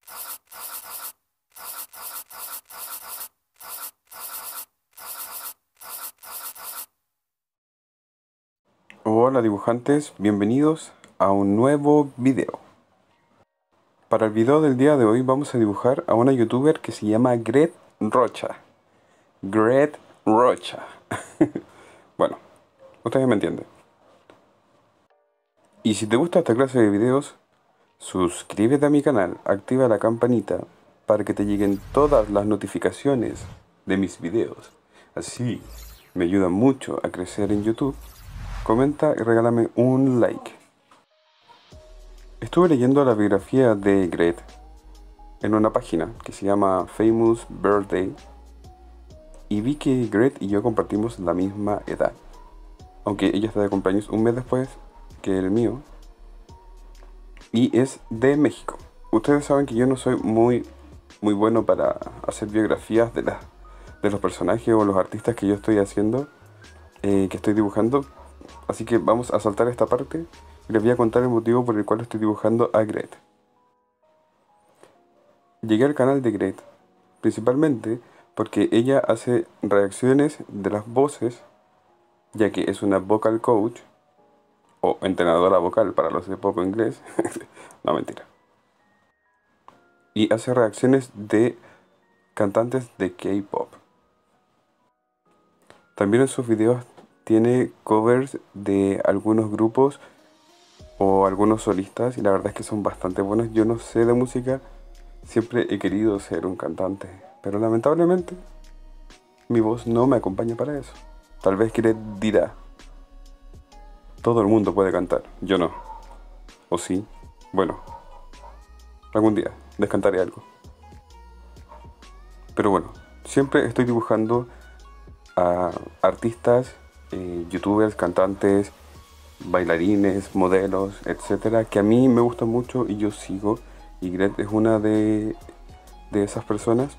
Hola dibujantes, bienvenidos a un nuevo video. Para el video del día de hoy vamos a dibujar a una youtuber que se llama Gret Rocha. Gret Rocha. Bueno, ustedes me entienden. Y si te gusta esta clase de videos, suscríbete a mi canal, activa la campanita para que te lleguen todas las notificaciones de mis videos. Así me ayuda mucho a crecer en YouTube. Comenta y regálame un like. Estuve leyendo la biografía de Gret en una página que se llama Famous Birthday y vi que Gret y yo compartimos la misma edad, aunque ella está de cumpleaños un mes después que el mío y es de México. Ustedes saben que yo no soy muy bueno para hacer biografías de los personajes o los artistas que yo estoy haciendo, que estoy dibujando, así que vamos a saltar esta parte y les voy a contar el motivo por el cual estoy dibujando a Gret. Llegué al canal de Gret principalmente porque ella hace reacciones de las voces, ya que es una vocal coach o entrenadora vocal para los de poco inglés. No, mentira. Y hace reacciones de cantantes de K-pop. También en sus videos tiene covers de algunos grupos o algunos solistas y la verdad es que son bastante buenos. Yo no sé de música, siempre he querido ser un cantante, pero lamentablemente mi voz no me acompaña para eso. Tal vez Gret dirá, todo el mundo puede cantar, yo no. ¿O sí? Bueno, algún día les cantaré algo. Pero bueno, siempre estoy dibujando a artistas, youtubers, cantantes, bailarines, modelos, etcétera, que a mí me gustan mucho y yo sigo. Y Gret es una de esas personas.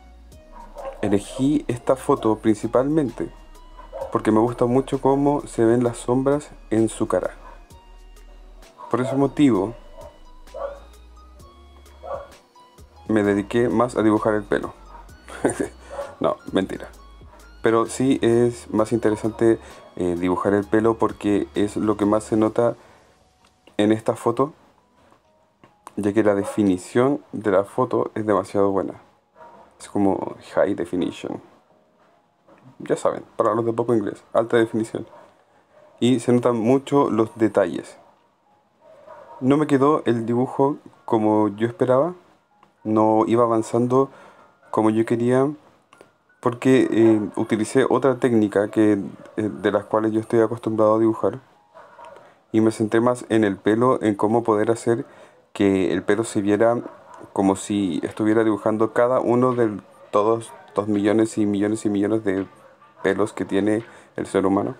Elegí esta foto principalmente porque me gusta mucho cómo se ven las sombras en su cara. Por ese motivo me dediqué más a dibujar el pelo. No, mentira. Pero sí es más interesante dibujar el pelo porque es lo que más se nota en esta foto, ya que la definición de la foto es demasiado buena. Es como high definition. Ya saben, para los de poco inglés, alta definición. Y se notan mucho los detalles. No me quedó el dibujo como yo esperaba, no iba avanzando como yo quería, porque utilicé otra técnica de las cuales yo estoy acostumbrado a dibujar y me centré más en el pelo, en cómo poder hacer que el pelo se viera como si estuviera dibujando cada uno de todos los millones y millones y millones de pelos que tiene el ser humano.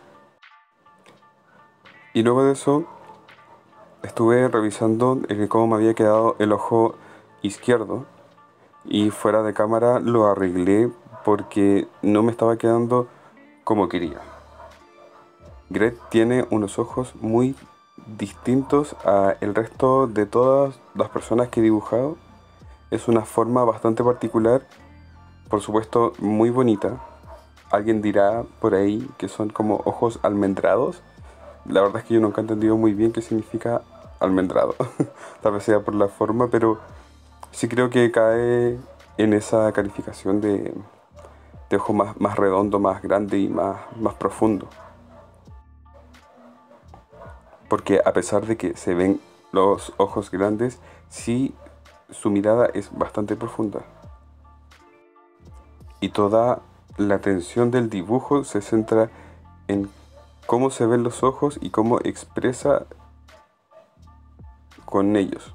Y luego de eso estuve revisando cómo me había quedado el ojo izquierdo y fuera de cámara lo arreglé porque no me estaba quedando como quería. Gret tiene unos ojos muy distintos a el resto de todas las personas que he dibujado. Es una forma bastante particular, por supuesto muy bonita. Alguien dirá por ahí que son como ojos almendrados. La verdad es que yo nunca he entendido muy bien qué significa almendrado. Tal vez sea por la forma, pero sí creo que cae en esa calificación de ojo más redondo, más grande y más profundo. Porque a pesar de que se ven los ojos grandes, sí su mirada es bastante profunda. Y toda la atención del dibujo se centra en cómo se ven los ojos y cómo expresa con ellos.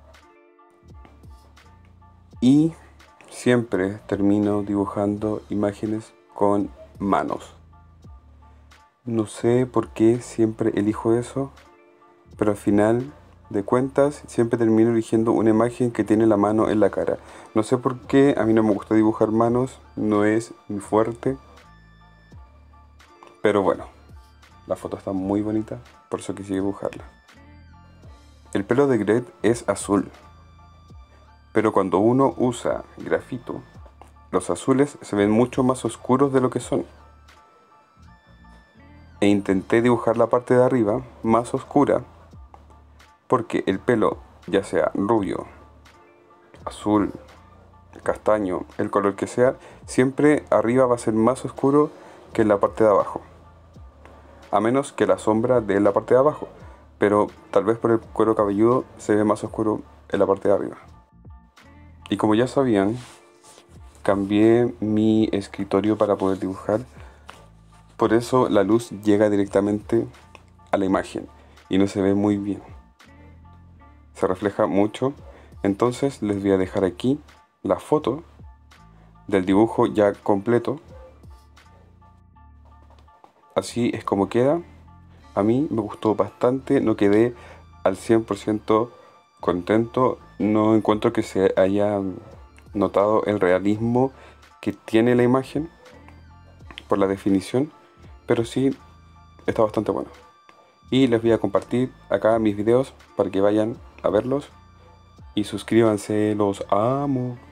Y siempre termino dibujando imágenes con manos. No sé por qué siempre elijo eso, pero al final de cuentas siempre termino eligiendo una imagen que tiene la mano en la cara. No sé por qué, a mí no me gusta dibujar manos, no es mi fuerte. Pero bueno, la foto está muy bonita, por eso quise dibujarla. El pelo de Gret es azul, pero cuando uno usa grafito, los azules se ven mucho más oscuros de lo que son. E intenté dibujar la parte de arriba más oscura porque el pelo, ya sea rubio, azul, castaño, el color que sea, siempre arriba va a ser más oscuro que en la parte de abajo. A menos que la sombra de la parte de abajo, pero tal vez por el cuero cabelludo se ve más oscuro en la parte de arriba. Y como ya sabían, cambié mi escritorio para poder dibujar, por eso la luz llega directamente a la imagen y no se ve muy bien. Se refleja mucho, entonces les voy a dejar aquí la foto del dibujo ya completo. Así es como queda. A mí me gustó bastante, no quedé al 100% contento, no encuentro que se haya notado el realismo que tiene la imagen por la definición, pero sí está bastante bueno. Y les voy a compartir acá mis videos para que vayan a verlos y suscríbanse, los amo.